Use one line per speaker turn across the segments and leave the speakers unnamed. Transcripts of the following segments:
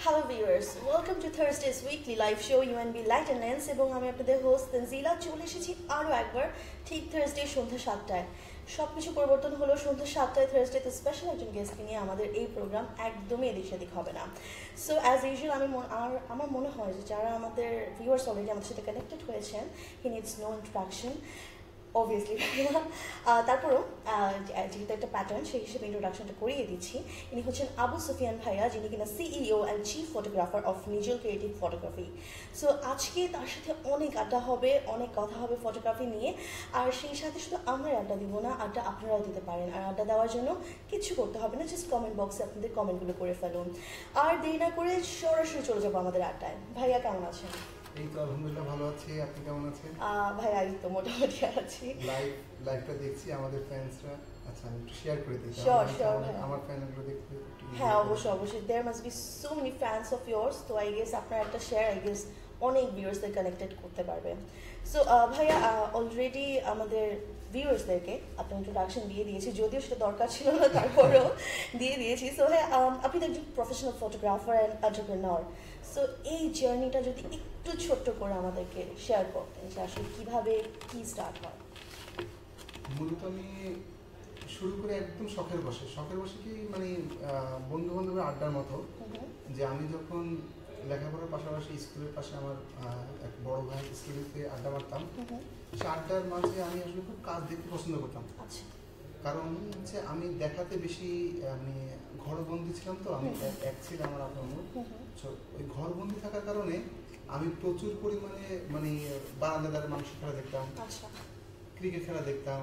Hello viewers, welcome to Thursday's weekly live show UNB Light and Lens এবং আমি আপনাদের host Tanzila চলে এসেছি আরও একবার ঠিক থার্সডে সন্ধ্যা 7টায়। সবকিছু পরিবর্তন হলো সন্ধ্যা 7টায় থার্সডেতে স্পেশাল একজন গেস্টকে নিয়ে আমাদের এই প্রোগ্রাম একদমই এদিক সেদিক হবে না। সো অ্যাজ ইউজুয়াল আমার মনে হয় যে যারা আমাদের ভিউয়ার্স অলরেডি আমাদের সাথে কানেক্টেড হয়েছেন he needs no introduction obviously. তারপরও যেহেতু একটা প্যাটার্ন সেই হিসেবে ইন্ট্রোডাকশনটা করিয়ে দিচ্ছি। ইনি হচ্ছেন আবু সুফিয়ান ভাইয়া, যিনি কিনা CEO and chief photographer of NijolCreative photography. So আজকে তার সাথে অনেক আড্ডা হবে, অনেক কথা হবে ফটোগ্রাফি নিয়ে। আর সেই সাথে শুধু আমরা আড্ডা দিব না, আড্ডা আপনারাও দিতে পারেন। আর আড্ডা দেওয়ার জন্য কিছু করতে হবে না, জাস্ট কমেন্ট বক্সে আপনাদের কমেন্টগুলো করে ফেলুন। আর দেরি না করে সরাসরি চলে যাবো আমাদের আড্ডায়। ভাইয়া কেমন আছেন?
এই তো আলহামদুলিল্লাহ ভালো আছি, আপনি কেমন আছেন?
ভাই আমি তো মোটামুটি আছি।
লাইভটা দেখছি আমাদের ফ্যান্সরা। আচ্ছা আমি একটু শেয়ার করে দিই।
শিওর
আমার ফ্যানগুলো দেখতে।
হ্যাঁ অবশ্যই there must be so many fans of years. তো আই গেস আপনার একটা শেয়ার আই গেস অনেক ভিউয়ার্সদের কানেক্টেড করতে পারবে। সো ভাইয়া অলরেডি আমাদের ভিউয়ার্সদেরকে আপনার ইন্ট্রোডাকশন দিয়ে দিয়েছি, যদিও সেটা দরকার ছিল না তারপরেও দিয়ে দিয়েছি। সো হ্যাঁ, আপনি তো একজন professional photographer and entrepreneur. So এই জার্নিটা যদি একটু ছোট্ট করে আমাদেরকে শেয়ার করতেন যে আসলে কীভাবে কী স্টার্ট হয়।
মূলত আমি শুরু করে একদম শখের বসে কি মানে বন্ধু বান্ধবের আড্ডার মতো। যে আমি যখন লেখাপড়ার পাশাপাশি স্কুলের পাশে আমার এক বড় ভাই স্কুলেতে আড্ডা মারতাম, সে আড্ডার মাঝে আমি আসলে খুব কাজ দেখতে পছন্দ করতাম। কারণ হচ্ছে আমি দেখাতে বেশি আমি ঘরবন্দি ছিলাম, তো আমি এক ছিল আমার আপনার ওই ঘরবন্দি থাকার কারণে আমি প্রচুর পরিমাণে মানে বারান্দার মানুষ খেলা দেখতাম, ক্রিকেট খেলা দেখতাম,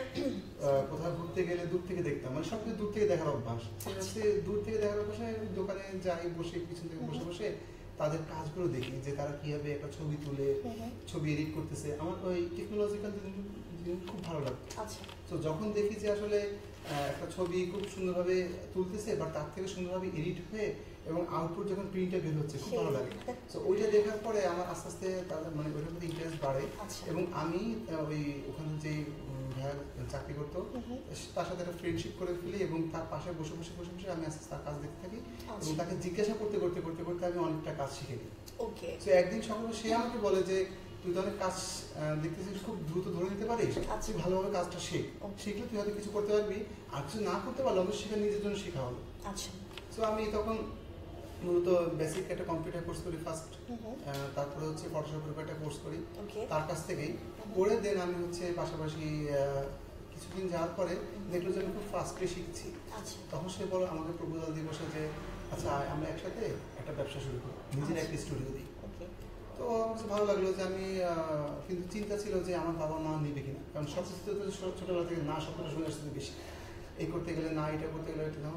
কোথাও ঘুরতে গেলে দূর থেকে দেখতাম, মানে সবকিছু দূর থেকে দেখার অভ্যাস। দূর থেকে দেখার অভ্যাসে দোকানে যাই, বসে পিছন থেকে বসে তাদের কাজগুলো দেখি যে তারা কিভাবে একটা ছবি তুলে ছবি এডিট করতেছে। আমার ওই টেকনোলজিক্যাল জিনিস খুব ভালো লাগতো। তো যখন দেখি যে আসলে একটা ছবি খুব সুন্দরভাবে তুলতেছে বা তার থেকে সুন্দরভাবে এডিট হয়ে এবং আউটপুট যখন প্রিন্টে বের হচ্ছে খুব ভালো লাগে। তো ওইটা দেখার পরে আমার আস্তে আস্তে তাদের মানে ওইটার প্রতি ইন্টারেস্ট বাড়ে। এবং আমি ওই ওখানে যে ভাইয়া চাকরি করতো তার সাথে একটা ফ্রেন্ডশিপ করে ফেলি এবং তার পাশে বসে আমি আস্তে আস্তে তার কাজ দেখতে থাকি এবং তাকে জিজ্ঞাসা করতে আমি অনেকটা কাজ শিখে নিই। তো একদিন সকালে সে আমাকে বলে যে তুই তো অনেক কাজ দেখতেছিস, খুব দ্রুত ধরে নিতে পারিস, তুই ভালোভাবে কাজটা শিখলে তুই হয়তো কিছু করতে পারবি, আর কিছু না করতে পারলে অবশ্যই সেটা নিজের জন্য শেখা হলো। তো আমি তখন মূলত বেসিক একটা কম্পিউটার কোর্স করি ফার্স্ট, তারপরে হচ্ছে ফটোশপের একটা কোর্স করি তার কাছ থেকেই করে। দেন আমি হচ্ছে পাশাপাশি কিছুদিন যাওয়ার পরে দেখলো যে আমি খুব ফাস্টলি শিখছি। তখন সে বলো আমাকে প্রপোজাল দিয়ে বসে যে আচ্ছা আমরা একসাথে একটা ব্যবসা শুরু করি, নিজের একটা স্টুডিও দিই। তো আমার ভালো লাগলো যে আমি কিন্তু চিন্তা ছিল যে আমার বাবা মা নিবে কিনা, কারণ সব কিছু তো ছোটবেলা থেকে না শব্দটা শুনে আসতে বেশি, এই করতে গেলে না, এটা করতে গেলে এটা না।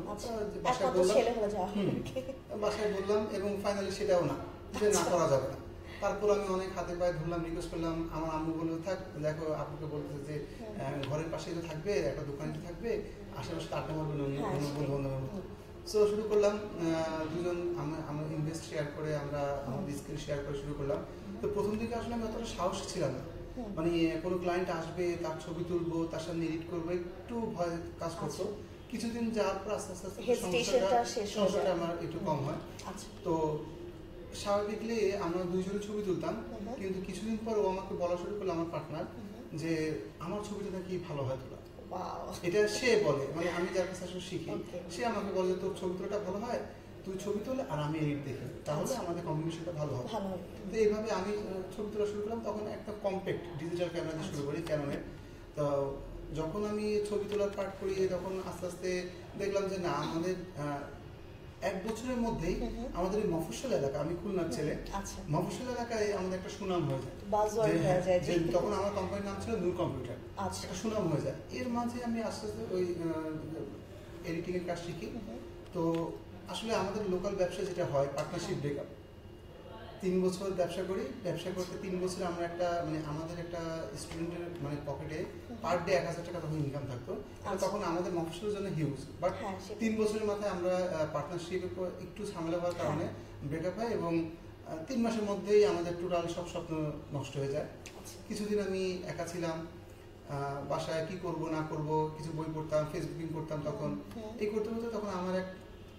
বাসায় বললাম এবং ফাইনালি সেটাও না, যে না করা যাবে না। তারপর আমি অনেক হাতে পায়ে ধরলাম, রিকোয়েস্ট করলাম। আমার আম্মু বললো থাক, দেখো আপুকে বলতেছে যে ঘরের পাশেই তো থাকবে, একটা দোকানটি থাকবে, আশেপাশে আড্ডা মারবে বন্ধু বান্ধবের মতো। সো শুরু করলাম, দুজন আমরা ইনভেস্ট শেয়ার করে আমরা আমাদের স্কিল শেয়ার করে শুরু করলাম। তো প্রথম দিকে আসলে আমি অতটা সাহস ছিলাম না, মানে কোনো ক্লায়েন্ট আসবে তার ছবি তুলবো, তার সামনে এডিট করবো, একটু ভয় কাজ করতো। কিছুদিন যাওয়ার পর আস্তে আস্তে সমস্যাটা আমার একটু কম হয়। তো স্বাভাবিকলি আমরা দুইজনে ছবি তুলতাম, কিন্তু কিছুদিন পর ও আমাকে বলা শুরু করলো, আমার পার্টনার, যে আমার ছবিটা নাকি ভালো হয় তোলা। এটা সে বলে, মানে আমি যার কাছে আসলে শিখি, সে আমাকে বলে যে তোর ছবি তোলাটা ভালো হয়, তুই ছবি তোলে আর আমি এডিট দেখি, তাহলে আমাদের কম্বিনেশনটা ভালো হবে। তো এইভাবে আমি ছবি তোলা শুরু করলাম। তখন একটা কম্প্যাক্ট ডিজিটাল ক্যামেরা দিয়ে শুরু করি, ক্যাননের। তো যখন আমি ছবি তোলার পার্ট করি, তখন আস্তে আস্তে দেখলাম যে না, আমাদের 1 বছরের মধ্যেই আমাদের এই মফস্বল এলাকা, আমি খুলনার ছেলে, মফস্বল এলাকায় আমাদের একটা সুনাম হয়ে যায়। তখন আমার কোম্পানির নাম ছিল নূর কম্পিউটার, একটা সুনাম হয়ে যায়। এর মাঝে আমি আস্তে আস্তে ওই এডিটিং এর কাজ শিখি। তো আসলে আমাদের লোকাল ব্যবসা যেটা হয়, পার্টনারশিপ ব্রেকআপ, 3 বছর ব্যবসা করি। ব্যবসা করতে 3 বছরে আমরা একটা মানে আমাদের একটা স্টুডেন্টের মানে পকেটে পার ডে 1000 টাকা তখন ইনকাম থাকতো। তখন আমাদের মফস্বলের জন্য হিউজ, বাট 3 বছরের মাথায় আমরা পার্টনারশিপের একটু ঝামেলা হওয়ার কারণে ব্রেকআপ হয় এবং 3 মাসের মধ্যেই আমাদের টোটাল সব স্বপ্ন নষ্ট হয়ে যায়। কিছুদিন আমি একা ছিলাম, বাসায় কি করব না করব, কিছু বই পড়তাম, ফেসবুকিং করতাম। তখন এই করতে করতে তখন আমার এক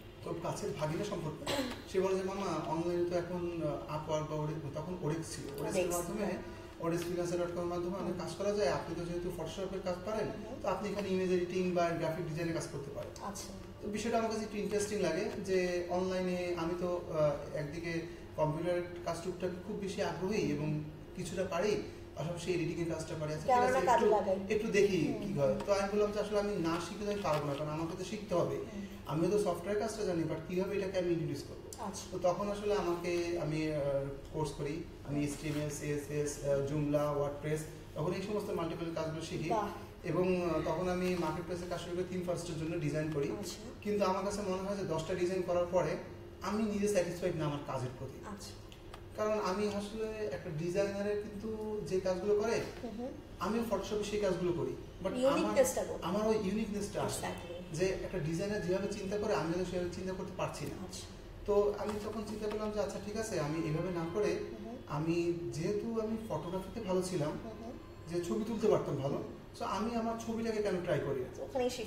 কাছের ভাগিনা সম্পর্ক। সে বলে যে মামা অনলাইনে তো এখন আপওয়ার্ক বা তখন ওরেক্স ছিল, ওরেক্সের মাধ্যমে freelancer.com এর মাধ্যমে অনেক কাজ করা যায়। আপনি তো যেহেতু ফটোশপের কাজ পারেন, তো আপনি এখানে ইমেজ এডিটিং বা গ্রাফিক ডিজাইনের কাজ করতে পারেন।
আচ্ছা,
তো বিষয়টা আমার কাছে একটু ইন্টারেস্টিং লাগে যে অনলাইনে আমি তো একদিকে কম্পিউটারের কাজ টুকটাক খুব বেশি আগ্রহী এবং কিছুটা পারি, পাশাপাশি এডিটিং এর কাজটা পারি। একটু দেখি কি হয়। তো আমি বললাম যে আসলে আমি না শিখে আমি পারবো না, কারণ আমাকে তো শিখতে হবে। আমিও তো সফটওয়্যার কাজটা জানি, বাট কিভাবে এটাকে আমি ইন্ট্রোডিউস করবো। তো তখন আসলে আমি কোর্স করি, আমি HTML, CSS, জুমলা, ওয়ার্ডপ্রেস, তখন এই সমস্ত মাল্টিপল কাজগুলো শিখি। এবং তখন আমি মার্কেট প্লেসে কাজ শুরু করে থিম ফার্স্টের জন্য ডিজাইন করি। কিন্তু আমার কাছে মনে হয় যে 10টা ডিজাইন করার পরে আমি নিজে স্যাটিসফাইড না আমার কাজের প্রতি। কারণ আমি আসলে একটা ডিজাইনারের কিন্তু যে কাজগুলো করে আমিও ফটোশপে সেই কাজগুলো করি, বাট আমার ওই ইউনিকনেসটা আসে যে একটা ডিজাইনার যেভাবে চিন্তা করে আমি তো সেভাবে চিন্তা করতে পারছি না। তো আমি তখন চিন্তা করলাম যে আচ্ছা ঠিক আছে, আমি এভাবে না করে আমি যেহেতু আমি ফটোগ্রাফিতে ভালো ছিলাম, যে ছবি তুলতে পারতাম ভালো, সো আমি আমার ছবিটাকে কেন ট্রাই করি না।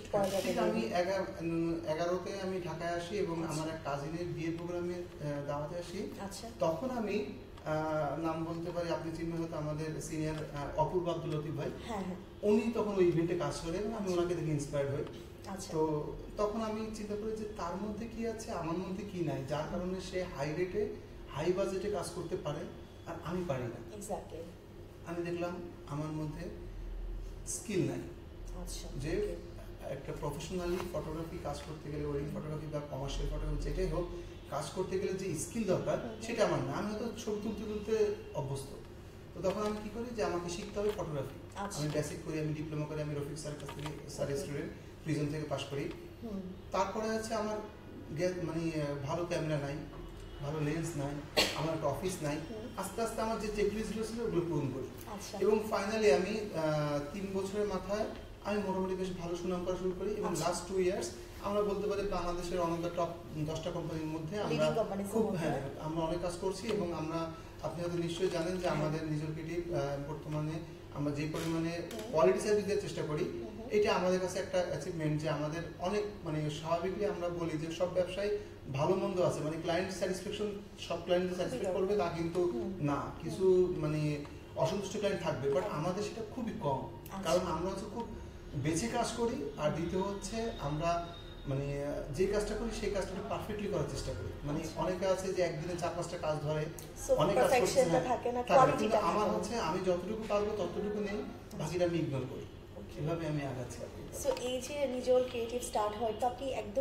আমি 11তে আমি ঢাকায় আসি এবং আমার এক কাজিনের বিয়ে প্রোগ্রামে দাওয়াতে আসি। তখন আমি নাম বলতে পারি, আপনি চিনবেন হয়তো আমাদের সিনিয়র অপূর্ব আব্দুল লতিফ ভাই, উনি তখন ওই ইভেন্টে কাজ করেন এবং আমি ওনাকে দেখে ইন্সপায়ার্ড হই। তো তখন আমি চিন্তা করি যে তার মধ্যে কি আছে, আমার মধ্যে কি নাই, যার কারণে সে হাই রেটে হাই বাজেটে কাজ করতে পারে আর আমি পারি না। আমি দেখলাম আমার মধ্যে স্কিল নাই। যে একটা প্রফেশনালি ফটোগ্রাফি কাজ করতে গেলে, ওয়েডিং ফটোগ্রাফি বা কমার্শিয়াল ফটোগ্রাফি যেটাই হোক, কাজ করতে গেলে যে স্কিল দরকার সেটা আমার না। আমি হয়তো ছবি তুলতে অভ্যস্ত। তো তখন আমি কি করি যে আমাকে শিখতে হবে ফটোগ্রাফি। আমি বেসিক করি, আমি ডিপ্লোমা করি, আমি রফিক স্যারের কাছ থেকে স্যারের স্টুডেন্ট, প্রিজন থেকে পাস করি। তারপরে আছে আমার মানে ভালো ক্যামেরা নাই, ভালো লেন্স নাই, আমার একটা অফিস নাই। আস্তে আস্তে আমার যে চেকলিস্টগুলো ছিল ওগুলো পূরণ করি এবং ফাইনালি আমি 3 বছরের মাথায় আমি মোটামুটি বেশ ভালো সুনাম করা শুরু করি এবং লাস্ট 2 ইয়ার্স আমরা বলতে পারি বাংলাদেশের অনেক টপ 10টা কোম্পানির মধ্যে আমরা অনেক কাজ করছি। এবং আপনি হয়তো নিশ্চয়ই জানেন যে আমাদের নিজল ক্রিয়েটিভ বর্তমানে আমরা যে পরিমাণে কোয়ালিটি সার্ভিস দেওয়ার চেষ্টা করি, এটা আমাদের কাছে একটা অ্যাচিভমেন্ট যে আমাদের অনেক মানে স্বাভাবিকলি আমরা বলি যে সব ব্যবসায় ভালো মন্দ আছে, মানে ক্লায়েন্ট স্যাটিসফ্যাকশন সব ক্লায়েন্ট স্যাটিসফাই করবে তা কিন্তু না, কিছু মানে অসন্তুষ্ট ক্লায়েন্ট থাকবে, বাট আমাদের সেটা খুবই কম। কারণ আমরা হচ্ছে খুব বেছে কাজ করি, আর দ্বিতীয় হচ্ছে আমরা মানে যে কাজটা করি সেই কাজটা পারফেক্টলি করার চেষ্টা করি। মানে অনেকে আছে যে একদিনে 4-5টা কাজ ধরে, অনেক কাজ করতে থাকে, আমার হচ্ছে আমি যতটুকু পারবো ততটুকু নেই, বাকিটা আমি ইগনোর করি। এভাবে আমি আগাচ্ছি।
সো এই যে নিজল ক্রিয়েটিভ স্টার্ট হয়, তো আপনি একদম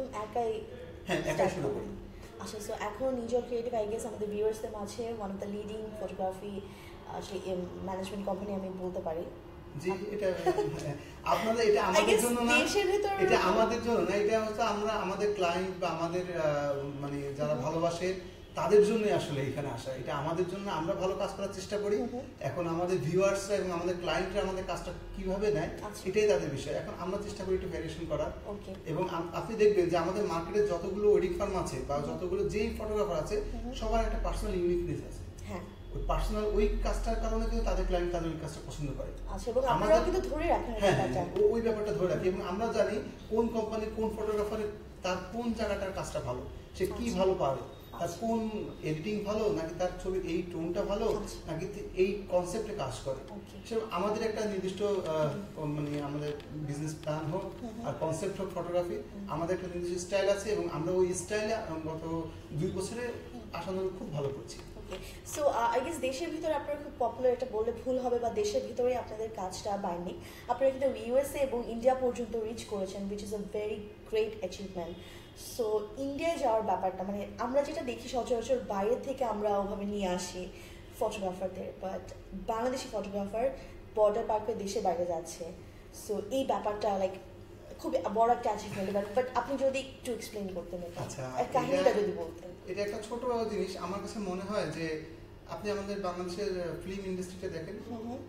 একাই শুরু করি।
আচ্ছা, সো এখন নিজল ক্রিয়েটিভ আই গেস আমাদের ভিউয়ার্সদের মাঝে one of the leading photography management company আমি বলতে পারি।
জি, এটা আপনাদের, এটা আমাদের জন্য না, এটা আমাদের জন্য না, এটা হচ্ছে আমরা আমাদের ক্লায়েন্ট বা আমাদের মানে যারা ভালোবাসে তাদের জন্যই আসলে এখানে আসা। এটা আমাদের জন্য, আমরা ভালো কাজ করার চেষ্টা করি। এখন আমাদের ভিউয়ার্সরা এবং আমাদের ক্লায়েন্টরা আমাদের কাজটা কিভাবে নেয় এটাই তাদের বিষয়। এখন আমরা চেষ্টা করি একটু ভ্যারিয়েশন করার। এবং আপনি দেখবেন যে আমাদের মার্কেটে যতগুলো ওয়েডিং ফার্ম আছে বা যতগুলো যেই ফটোগ্রাফার আছে, সবার একটা পার্সোনাল ইউনিকনেস আছে। ওই পার্সোনাল ওই কাজটার কারণে কিন্তু তাদের ক্লায়েন্ট তাদের ওই কাজটা পছন্দ করে।
আমরা কিন্তু ধরে রাখি
ওই ব্যাপারটা ধরে রাখি এবং আমরা জানি কোন কোম্পানি কোন ফটোগ্রাফারের তার কোন জায়গাটার কাজটা ভালো, সে কি ভালো পারে, তার কোন এডিটিং ভালো, নাকি তার ছবির এই টোনটা ভালো, নাকি এই কনসেপ্টে কাজ করে। সে আমাদের একটা নির্দিষ্ট মানে আমাদের বিজনেস প্ল্যান হোক আর কনসেপ্ট হোক ফটোগ্রাফি, আমাদের একটা নির্দিষ্ট স্টাইল আছে এবং আমরা ওই স্টাইলে গত 2 বছরে আশানুরূপ খুব ভালো করছি।
সো আই গেস দেশের ভিতরে আপনারা খুব পপুলার, এটা বললে ভুল হবে, বা দেশের ভিতরে আপনাদের কাজটা বাইন্ডিং, আপনারা কিন্তু USA এবং ইন্ডিয়া পর্যন্ত রিচ করেছেন, which is a very great achievement. So ইন্ডিয়ায় যাওয়ার ব্যাপারটা, মানে আমরা যেটা দেখি সচরাচর বাইরে থেকে আমরা ওভাবে নিয়ে আসি ফটোগ্রাফারদের, বাট বাংলাদেশি ফটোগ্রাফার বর্ডার পার করে দেশের বাইরে যাচ্ছে। সো এই ব্যাপারটা লাইক খুব বড় একটা অ্যাচিভমেন্ট, বাট আপনি যদি একটু এক্সপ্লেইন করতেন কাহিনীটা যদি বলতেন।
এটা একটা ছোট জিনিস। আমার কাছে মনে হয় যে আপনি আমাদের বাংলাদেশের ফিল্ম ইন্ডাস্ট্রিটা দেখেন,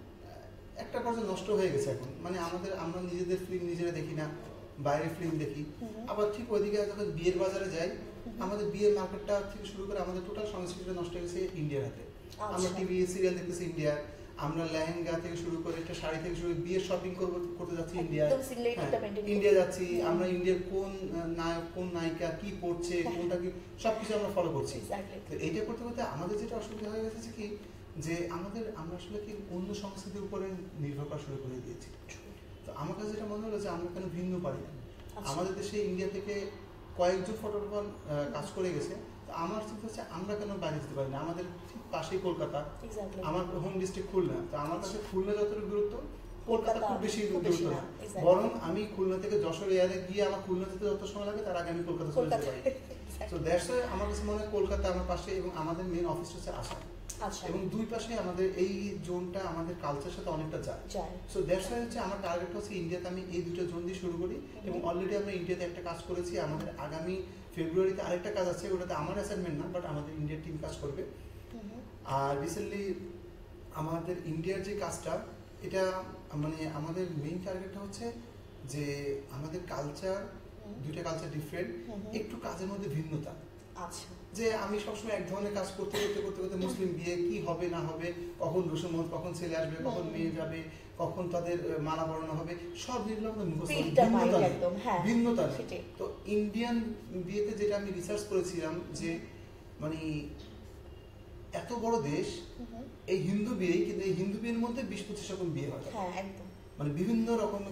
একটা পর্যায়ে নষ্ট হয়ে গেছে এখন। মানে আমরা নিজেদের ফিল্ম নিজেরা দেখি না, বাইরের ফিল্ম দেখি। আবার ঠিক ওইদিকে যখন বিয়ের বাজারে যাই, আমাদের বিয়ের মার্কেটটা থেকে শুরু করে আমাদের টোটাল সংস্কৃতিটা নষ্ট হয়ে গেছে ইন্ডিয়ার হাতে। আমরা টিভি সিরিয়াল দেখতেছি ইন্ডিয়ার, আমরা লেহেঙ্গা থেকে শুরু করে একটা শাড়ি থেকে শুরু করে বিয়ের শপিং করতে যাচ্ছি ইন্ডিয়ায়,
ইন্ডিয়া
যাচ্ছি আমরা, ইন্ডিয়ার কোন নায়ক কোন নায়িকা কি পড়ছে কোনটা কি সবকিছু আমরা ফলো করছি। তো এইটা করতে করতে আমাদের যেটা অসুবিধা হয়ে গেছে কি যে আমরা আসলে কি অন্য সংস্কৃতির উপরে নির্ভর করা শুরু করে দিয়েছি। তো আমার কাছে যেটা মনে হলো যে আমরা কেন ভিন্ন পারি না। আমাদের দেশে ইন্ডিয়া থেকে কয়েকজন ফটোগ্রাফার কাজ করে গেছে, তো আমার চিন্তা হচ্ছে আমরা কেন বাইরে যেতে পারি না। আমাদের ঠিক পাশেই কলকাতা, আমার হোম ডিস্ট্রিক্ট খুলনা, তো আমার কাছে খুলনা যতটুকু গুরুত্ব কলকাতা খুব বেশি গুরুত্ব না। বরং আমি খুলনা থেকে যশোর এয়ারে গিয়ে আমার খুলনা যেতে যত সময় লাগে তার আগে আমি কলকাতা চলে যেতে পারি। তো দ্যাটস ওয়াই আমার কাছে মনে হয় কলকাতা আমার পাশে, এবং আমাদের মেন অফিস হচ্ছে আসাম, এবং দুই পাশে আমাদের এই জোনটা আমাদের কালচারের সাথে অনেকটা যায়। সো দ্যাটস ওয়াই হচ্ছে আমার টার্গেট হচ্ছে ইন্ডিয়াতে আমি এই দুটো জোন দিয়ে শুরু করি, এবং অলরেডি আমরা ইন্ডিয়াতে একটা কাজ করেছি। আমাদের আগামী ফেব্রুয়ারিতে আরেকটা কাজ আছে, ওটাতে আমার অ্যাসাইনমেন্ট না, বাট আমাদের ইন্ডিয়ার টিম কাজ করবে। আর রিসেন্টলি আমাদের ইন্ডিয়ার যে কাজটা, এটা মানে আমাদের মেইন টার্গেটটা হচ্ছে যে আমাদের কালচার, দুইটা কালচার ডিফারেন্ট, একটু কাজের মধ্যে ভিন্নতা।
আচ্ছা,
যে আমি সবসময় এক ধরনের কাজ করতে করতে করতে করতে মুসলিম বিয়ে কি হবে না হবে, কখন রসুমত, কখন ছেলে আসবে, কখন মেয়ে যাবে, কখন তাদের মালা পরানো হবে, সব যেগুলো আমাদের ভিন্নতা। তো ইন্ডিয়ান বিয়েতে যেটা আমি রিসার্চ করেছিলাম যে মানে এত বড় দেশ, এই হিন্দু বিয়ে, কিন্তু এই হিন্দু বিয়ের মধ্যে 20-25 রকম বিয়ে হয়, মানে বিভিন্ন রকমের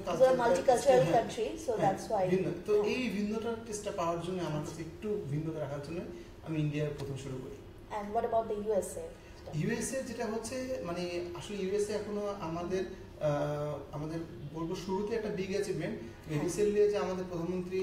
তো এই ভিন্নতার টেস্টটা পাওয়ার জন্য আমার কাছে একটু ভিন্নতা রাখার জন্য আমি ইন্ডিয়ার প্রথম শুরু করি।
And what about the USA?
USA যেটা হচ্ছে মানে আসলে USA এখনো আমাদের বলবো শুরুতে একটা বিগ অ্যাচিভমেন্ট। রিসেন্টলি যে আমাদের প্রধানমন্ত্রী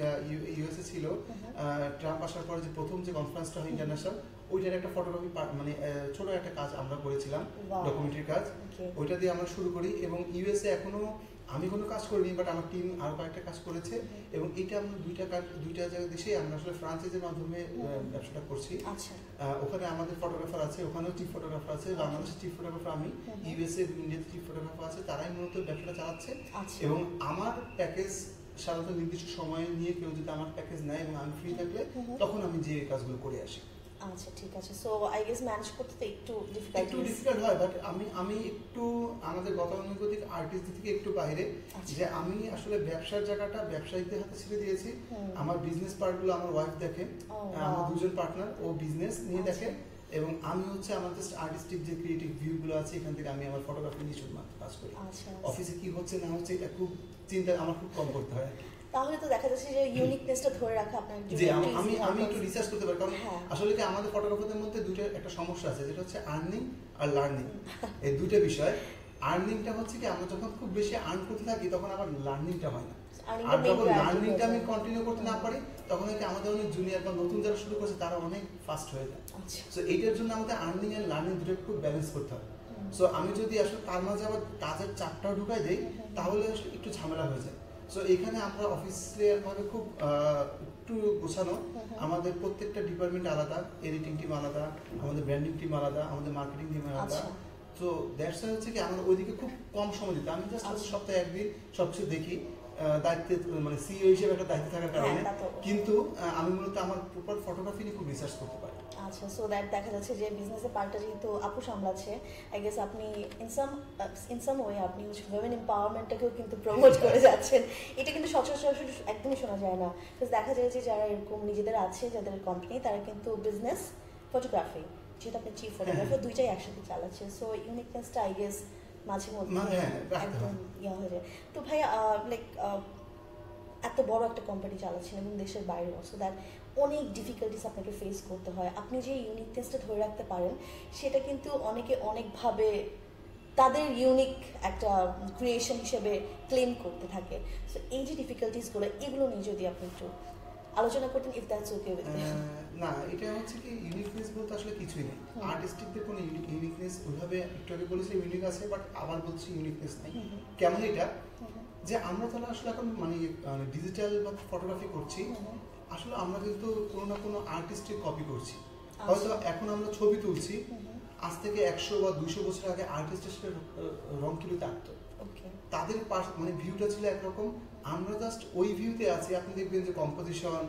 USA ছিল, ট্রাম্প আসার পরে যে প্রথম যে কনফারেন্সটা হয় ইন্টারন্যাশনাল, ওইটার একটা ফটোগ্রাফি মানে ছোট একটা কাজ আমরা করেছিলাম, ডকুমেন্টারি কাজ, ওইটা দিয়ে আমরা শুরু করি। এবং USA এখনো আমি কোনো কাজ করিনি, বাট আমার টিম আরো কয়েকটা কাজ করেছে, এবং এটা আমরা দুইটা জায়গায় দেশে আমরা আসলে ফ্রান্সাইজের মাধ্যমে ব্যবসাটা করছি। ওখানে আমাদের ফটোগ্রাফার আছে, ওখানেও চিফ ফটোগ্রাফার আছে, বাংলাদেশের চিফ ফটোগ্রাফার আমি, USA ইন্ডিয়াতে চিফ ফটোগ্রাফার আছে, তারাই মূলত ব্যবসাটা চালাচ্ছে। এবং আমার প্যাকেজ সাধারণত নির্দিষ্ট সময় নিয়ে কেউ যদি আমার প্যাকেজ নেয় এবং আমি ফ্রি থাকলে তখন আমি যে কাজগুলো করে আসি।
আচ্ছা, ঠিক আছে। সো আই গেস ম্যানেজ করতে তো একটু
ডিফিকাল্ট হয়, বাট আমি একটু আমাদের গতানুগতিক আর্টিস্ট থেকে একটু বাইরে, যে আমি আসলে ব্যবসার জায়গাটা ব্যবসায়ীদের হাতে ছেড়ে দিয়েছি। আমার বিজনেস পার্টগুলো আমার ওয়াইফ দেখে, আমার দুজন পার্টনার, ও বিজনেস নিয়ে দেখে, এবং আমি হচ্ছে আমার জাস্ট আর্টিস্টিক যে ক্রিয়েটিভ ভিউগুলো আছে এখান থেকে আমি আমার ফটোগ্রাফি নিয়ে শুধুমাত্র কাজ করি। অফিসে কি হচ্ছে না হচ্ছে এটা খুব চিন্তা আমার খুব কম করতে হয়।
তাহলে তো দেখা যাচ্ছে যে ইউনিকনেসটা ধরে রাখা আপনার
জি, আমি একটু রিসার্চ করতে পারি, কারণ আসলে কি আমাদের ফটোগ্রাফারদের মধ্যে দুটো একটা সমস্যা আছে, যেটা হচ্ছে আর্নিং আর লার্নিং। এই দুটো বিষয়, আর্নিংটা হচ্ছে কি আমরা যখন খুব বেশি আর্ন করতে থাকি তখন আবার লার্নিংটা হয় না, আর যখন লার্নিংটা আমি কন্টিনিউ করতে না পারি তখন কি আমাদের অনেক জুনিয়র বা নতুন যারা শুরু করছে তারা অনেক ফাস্ট হয়ে যায়। সো এইটার জন্য আমাদের আর্নিং আর লার্নিং দুটো খুব ব্যালেন্স করতে হবে। সো আমি যদি আসলে তার মাঝে আবার কাজের চাপটাও ঢুকাই দেই তাহলে একটু ঝামেলা হয়ে যায়। সো এখানে আমরা অফিসিয়াল ভাবে খুব একটু গোছানো, আমাদের প্রত্যেকটা ডিপার্টমেন্ট আলাদা, এডিটিং টিম আলাদা, আমাদের ব্র্যান্ডিং টিম আলাদা, আমাদের মার্কেটিং টিম আলাদা। তো দ্যাটস হচ্ছে কি আমরা ওইদিকে খুব কম সময় দিতাম, আমি জাস্ট সপ্তাহে একদিন সবকিছু দেখি, দায়িত্বে মানে সিইও হিসেবে একটা দায়িত্ব থাকার কারণে, কিন্তু আমি মূলত আমার প্রপার ফটোগ্রাফি নিয়ে খুব রিসার্চ করতে পারি।
আচ্ছা, সো দ্যাট দেখা যাচ্ছে যে বিজনেসের পার্টটা যেহেতু আপু সামলাচ্ছে, আই গেস আপনি ইন সাম ওয়ে আপনি উইমেন এম্পাওয়ারমেন্টটাকেও কিন্তু প্রমোট করে যাচ্ছেন। এটা কিন্তু সচরাচর একদমই শোনা যায় না। দেখা যায় যে যারা এরকম নিজেদের আছে, যাদের কোম্পানি, তারা কিন্তু বিজনেস, ফটোগ্রাফি, যেহেতু আপনি চিফ ফটোগ্রাফার, দুইটাই একসাথে চালাচ্ছে। সো ইউনিকনেসটা আই গেস মাঝে মধ্যে একদম ইয়া হয়ে যায়। তো ভাইয়া লাইক এত বড় একটা কোম্পানি চালাচ্ছেন এবং দেশের বাইরেও, সো দ্যাট অনেক ডিফিকাল্টিস আপনাকে ফেস করতে হয়। আপনি যে ইউনিকনেসটা ধরে রাখতে পারেন সেটা কিন্তু অনেকে অনেকভাবে তাদের ইউনিক একটা ক্রিয়েশন হিসেবে ক্লেম করতে থাকে। সো এই যে ডিফিকাল্টিসগুলো, এগুলো নিয়ে যদি আপনি একটু আলোচনা করতেন, if that's okay with me.
না, এটা হচ্ছে কি ইউনিকনেস বলতে আসলে কিছুই নেই। আর্টিস্টিকদের কোনো ইউনিকনেস ওইভাবে একটু আগে বলেছি ইউনিক আছে, বাট আবার বলছি ইউনিকনেস নাই। কেমন এটা যে আমরা তাহলে আসলে এখন মানে ডিজিটাল বা ফটোগ্রাফি করছি, আসলে আমরা কিন্তু কোনো না কোনো আর্টিস্টের কপি করছি। হয়তো এখন আমরা ছবি তুলছি, আজ থেকে 100 বা 200 বছর আগে আর্টিস্টের সাথে রং তুলিতে আঁকতো, তাদের মানে ভিউটা ছিল একরকম, আমরা জাস্ট ওই ভিউতে আছি। আপনি দেখবেন যে কম্পোজিশন,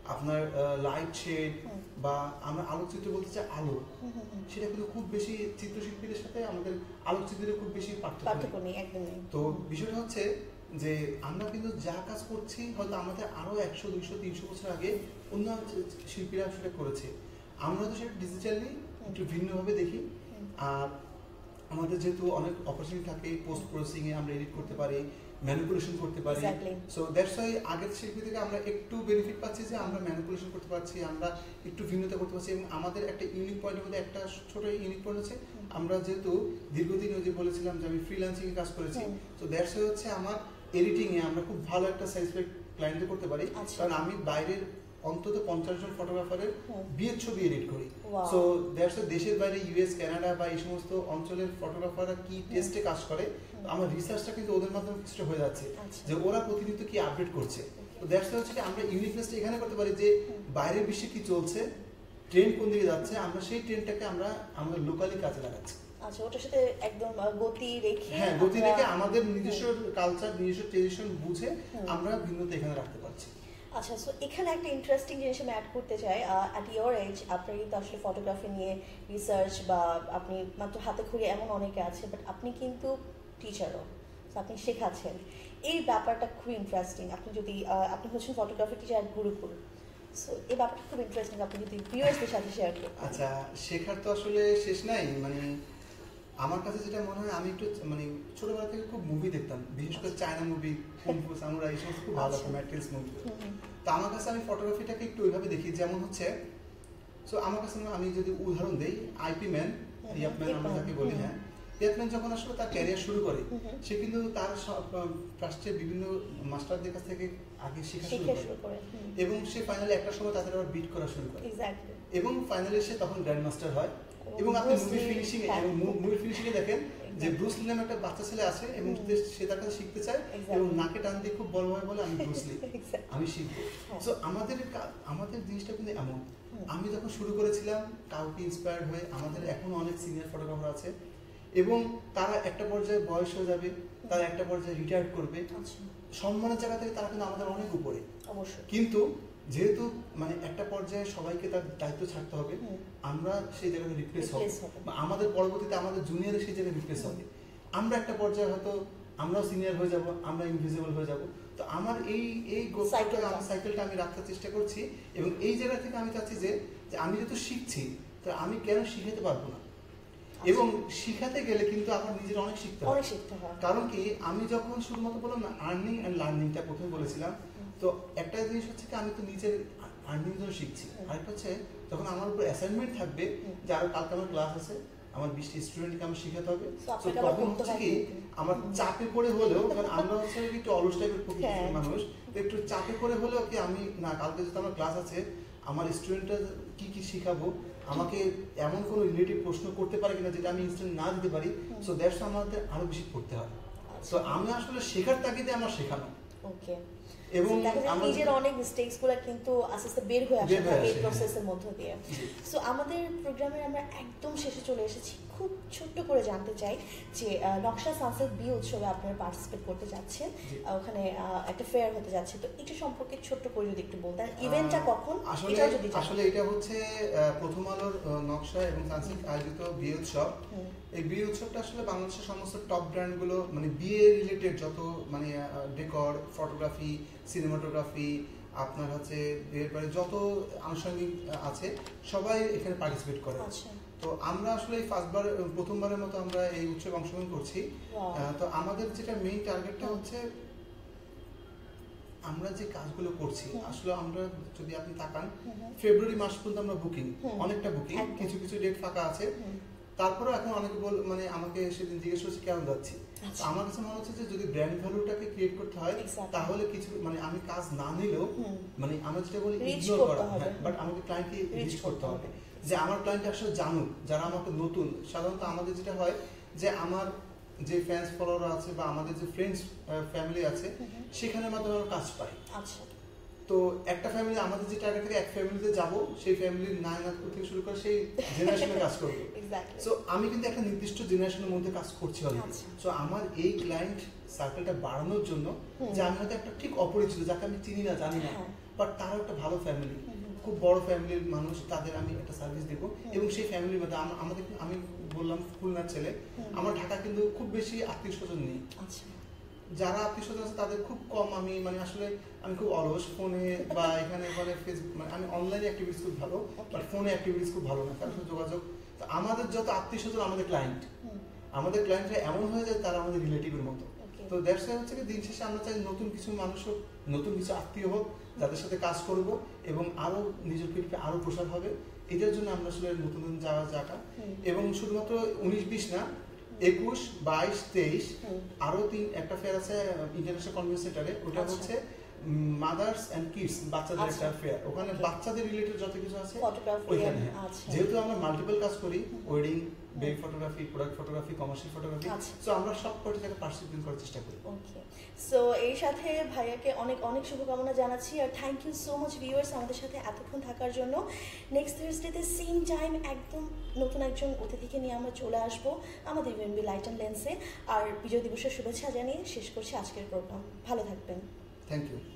আপনার লাইট শেড বা আমরা আলোকচিত্র বলতে চাই আলো, সেটা কিন্তু খুব বেশি চিত্রশিল্পীদের সাথে আমাদের আলোকচিত্রের খুব বেশি পার্থক্য নেই একদমই। তো বিষয়টা হচ্ছে যে আমরা কিন্তু যা কাজ করছি হয়তো আমাদের আরো 100, 200, 300 বছর আগে অন্য শিল্পীরা সেটা করেছে, আমরা তো সেটা ডিজিটালি একটু ভিন্নভাবে দেখি। আর আমাদের যেহেতু অনেক অপরচুনিটি থাকে, পোস্ট প্রসেসিং এ আমরা এডিট করতে পারি, ম্যানিপুলেশন করতে পারি, সো দ্যাটস ওয়াই আগের শিল্পী থেকে আমরা একটু বেনিফিট পাচ্ছি যে আমরা ম্যানিপুলেশন করতে পারছি, আমরা একটু ভিন্নতা করতে পারছি। এবং আমাদের একটা ইউনিক পয়েন্টের মধ্যে একটা ছোট ইউনিক পয়েন্ট হচ্ছে আমরা যেহেতু দীর্ঘদিন ওই যে বলেছিলাম যে আমি ফ্রিল্যান্সিং এ কাজ করেছি, তো দ্যাটস ওয়াই হচ্ছে আমার এডিটিং এ আমরা খুব ভালো একটা স্যাটিসফাইড ক্লায়েন্টে করতে পারি, কারণ আমি বাইরের অন্তত 50 জন ফটোগ্রাফারের বিয়ের ছবি এডিট করি। সো দ্যাটস দেশের বাইরে ইউএস, কানাডা বা এই সমস্ত অঞ্চলের ফটোগ্রাফাররা কি টেস্টে কাজ করে, আমার রিসার্চটা কিন্তু ওদের মাধ্যমে কিছুটা হয়ে যাচ্ছে যে ওরা প্রতিনিয়ত কি আপডেট করছে। তো দ্যাটস হচ্ছে কি আমরা ইউনিকনেসটা এখানে করতে পারি যে বাইরের বিশ্বে কি চলছে, ট্রেন্ড কোন দিকে যাচ্ছে, আমরা সেই ট্রেন্ডটাকে আমরা আমাদের লোকালি কাজে লাগাচ্ছি।
আচ্ছা, ওটার সাথে একদম গতি রেখে,
হ্যাঁ, গতি রেখে আমাদের নিজস্ব কালচার, নিজস্ব ট্রেডিশন বুঝে আমরা ভিন্নতা এখানে রাখতে পারছি।
আচ্ছা, সো এখানে একটা ইন্টারেস্টিং জিনিস আমি অ্যাড করতে চাই। অ্যাট ইয়োর এজ আপনি কিন্তু আসলে ফটোগ্রাফি নিয়ে রিসার্চ বা আপনি মাত্র হাতে খড়ি এমন অনেকে আছে, বাট আপনি কিন্তু টিচারও, আপনি শেখাচ্ছেন। এই ব্যাপারটা খুব ইন্টারেস্টিং। আপনি যদি আপনি হচ্ছেন ফটোগ্রাফি টিচার আর গুরুকুল, সো এই ব্যাপারটা খুব ইন্টারেস্টিং, আপনি যদি ভিউয়ার্সদের সাথে শেয়ার করেন।
আচ্ছা, শেখার তো আসলে শেষ নাই। মানে আমার কাছে যেটা মনে হয়, আমি একটু মানে ছোটবেলা থেকে খুব মুভি দেখতাম, বিশেষ করে চায়না মুভি, কুংফু, সামুরাই, এই সমস্ত খুব ভালো লাগতো, ম্যাট্রিক্স মুভি। তো আমার কাছে আমি ফটোগ্রাফিটাকে একটু ওইভাবে দেখি, যেমন হচ্ছে সো আমার কাছে আমি যদি উদাহরণ দেই, আইপি ম্যান, ইয়াপম্যান আমরা যাকে বলি, হ্যাঁ, ইয়াপম্যান যখন আসলে তার ক্যারিয়ার শুরু করে, সে কিন্তু তার ফার্স্টে বিভিন্ন মাস্টারদের কাছ থেকে আগে শেখা শুরু করে এবং সে ফাইনালি একটা সময় তাদের আবার বিট করা শুরু করে এবং ফাইনালি সে তখন গ্র্যান্ড মাস্টার হয়। এবং আপনি মুভি ফিনিশিং এ দেখেন যে ব্রুস লি নামে একটা বাচ্চা ছেলে আছে এবং সে তার কাছে শিখতে চায় এবং নাকে টান দিয়ে খুব বলভাবে বলে আমি ব্রুস লি, আমি শিখবো। সো আমাদের জিনিসটা কিন্তু এমন, আমি যখন শুরু করেছিলাম কাউকে ইন্সপায়ার্ড হয়ে, আমাদের এখনো অনেক সিনিয়র ফটোগ্রাফার আছে এবং তারা একটা পর্যায়ে বয়স হয়ে যাবে, তারা একটা পর্যায়ে রিটায়ার করবে, সম্মানের জায়গা থেকে তারা কিন্তু আমাদের অনেক উপরে। কিন্তু যেহেতু মানে একটা পর্যায়ে সবাইকে তার দায়িত্ব ছাড়তে হবে, আমরা সেই জায়গায় রিপ্লেস হব, আমাদের পরবর্তীতে আমাদের জুনিয়র সেই জায়গায় রিপ্লেস হবে, আমরা একটা পর্যায়ে হয়তো আমরাও সিনিয়র হয়ে যাব, আমরা ইনভিজিবল হয়ে যাব। তো আমার এই সাইকেলটা আমি রাখতে চেষ্টা করছি এবং এই জায়গা থেকে আমি চাচ্ছি যে আমি যেহেতু শিখছি, তো আমি কেন শিখাতে পারবো না, এবং শিখাতে গেলে কিন্তু আমার নিজের অনেক শিখতে হয়। কারণ কি, আমি যখন শুধুমাত্র বললাম না আর্নিং অ্যান্ড লার্নিংটা প্রথমে বলেছিলাম, তো একটা জিনিস হচ্ছে কি আমি তো নিজের আর্নিং জন্য শিখছি, আরেকটা হচ্ছে যখন আমার উপর অ্যাসাইনমেন্ট থাকবে যে আরো কালকে আমার ক্লাস আছে, আমার 20টি স্টুডেন্টকে আমার শেখাতে হবে, তো তখন হচ্ছে কি আমার চাপে পড়ে হলেও, কারণ আমরা হচ্ছে একটু অলস টাইপের প্রকৃতির মানুষ, তো একটু চাপে পড়ে হলেও কি আমি না, কালকে যদি আমার ক্লাস আছে, আমার স্টুডেন্টরা কি কি শিখাবো, আমাকে এমন কোনো রিলেটিভ প্রশ্ন করতে পারে কিনা যেটা আমি ইনস্ট্যান্ট না দিতে পারি, সো দ্যাটস আমাদের আরো বেশি পড়তে হয়। তো আমি আসলে শেখার তাগিদে আমার শেখানো, এবং
নিজের অনেক মিস্টেকস গুলো কিন্তু আস্তে আস্তে বের হয়ে আসে এই প্রসেসের মধ্য দিয়ে। সো আমাদের প্রোগ্রামের আমরা একদম শেষে চলে এসেছি। খুব ছোট্ট করে জানতে চাই যে নকশা সানসেট বি উৎসবে আপনারা পার্টিসিপেট করতে যাচ্ছেন, ওখানে একটা ফেয়ার হতে যাচ্ছে, তো এটা সম্পর্কে ছোট্ট করে যদি একটু বলতেন, ইভেন্টটা কখন?
আসলে এটা হচ্ছে প্রথম আলোর নকশা এবং সানসেট আয়োজিত বিয়ে উৎসব। এই বিয়ে উৎসবটা আসলে বাংলাদেশের সমস্ত টপ ব্র্যান্ডগুলো, মানে বিয়ে রিলেটেড যত মানে ডেকর, ফটোগ্রাফি, সিনেমাটোগ্রাফি, আপনার হচ্ছে এরপরে যত আনুষঙ্গিক আছে সবাই এখানে পার্টিসিপেট করে। তো আমরা আসলে প্রথমবারের মতো আমরা এই উৎসবে অংশগ্রহণ করছি। তো আমাদের যেটা মেইন টার্গেটটা হচ্ছে, আমরা যে কাজগুলো করছি আসলে আমরা যদি আপনি তাকান, ফেব্রুয়ারি মাস পর্যন্ত আমরা বুকিং, অনেকটা বুকিং, কিছু কিছু ডেট ফাঁকা আছে, তারপরে এখন অনেকে মানে আমাকে সেদিন জিজ্ঞেস করছে কেমন যাচ্ছি। আমার কাছে মনে হচ্ছে যে যদি ব্র্যান্ড ভ্যালুটাকে ক্রিয়েট করতে হয়, তাহলে কিছু মানে আমি কাজ না নিলেও, মানে আমরা যেটা বলি ইগনোর করা, বাট আমাকে ক্লায়েন্টকে রিচ করতে হবে, যে আমার ক্লায়েন্ট আসলে জানুক, যারা আমাকে নতুন। সাধারণত আমাদের যেটা হয় যে আমার যে ফ্যান্স ফলোয়ার আছে বা আমাদের যে ফ্রেন্ডস ফ্যামিলি আছে, সেখানের মাধ্যমে আমরা কাজ পাই। তো একটা ফ্যামিলি আমাদের যে টার্গেট থেকে এক ফ্যামিলিতে যাব, সেই ফ্যামিলির নায়ক থেকে শুরু করে সেই জেনারেশনে কাজ করবো। সো আমি কিন্তু একটা নির্দিষ্ট জেনারেশনের মধ্যে কাজ করছি অলরেডি। সো আমার এই ক্লায়েন্ট সার্কেলটা বাড়ানোর জন্য, যে আমি হয়তো একটা ঠিক অপরিচিত, যাকে আমি চিনি না জানি না, বাট তারাও একটা ভালো ফ্যামিলি, খুব বড় ফ্যামিলির মানুষ, তাদের আমি একটা সার্ভিস দেবো। এবং সেই ফ্যামিলির মধ্যে আমাদের, আমি বললাম খুলনার ছেলে, আমার ঢাকা কিন্তু খুব বেশি আত্মীয় স্বজন নেই। যারা আত্মীয় স্বজন আছে তাদের খুব কম। আমি মানে আসলে আমি খুব অলস, ফোনে বা এখানে ফেসবুক, মানে আমি অনলাইনে অ্যাক্টিভিটিস খুব ভালো, বাট ফোনে অ্যাক্টিভিটিস খুব ভালো না, কারণ যোগাযোগ। তো আমাদের যত আত্মীয় স্বজন আমাদের ক্লায়েন্টরা এমন হয়ে যায় তারা আমাদের রিলেটিভের মতো। তো দ্যাটস হচ্ছে কি, দিন শেষে আমরা চাই নতুন কিছু মানুষ হোক, নতুন কিছু আত্মীয় হোক, যাদের সাথে কাজ করব এবং আরো নিজের ক্রিয়েটিভ আরো প্রসার হবে। এটার জন্য আমরা আসলে নতুন যাওয়া জায়গা, এবং শুধুমাত্র 19-20 না, 21, 22, 23 আরো একটা ফেয়ার আছে ইন্টারন্যাশনাল কনভেনশন সেন্টারে। ওটা হচ্ছে মাদার্স এন্ড কিডস, বাচ্চাদের একটা ফেয়ার। ওখানে বাচ্চাদের রিলেটেড যত কিছু আছে ওইখানে। যেহেতু আমরা মাল্টিপল কাজ করি, wedding, baby photography, product photography, commercial photography, so আমরা সব কয়টা জায়গায় পার্টিসিপেট করার চেষ্টা করি।
ওকে, সো এর সাথে ভাইয়াকে অনেক অনেক শুভকামনা জানাচ্ছি, আর thank you so much viewers আমাদের সাথে এতক্ষণ থাকার জন্য। নেক্সট থার্সডেতে সেম টাইম একদম নতুন একজন অতিথিকে নিয়ে আমরা চলে আসবো আমাদের UNB লাইট অ্যান্ড লেন্সে। আর বিজয় দিবসের শুভেচ্ছা জানিয়ে শেষ করছি আজকের প্রোগ্রাম। ভালো থাকবেন।
Thank you.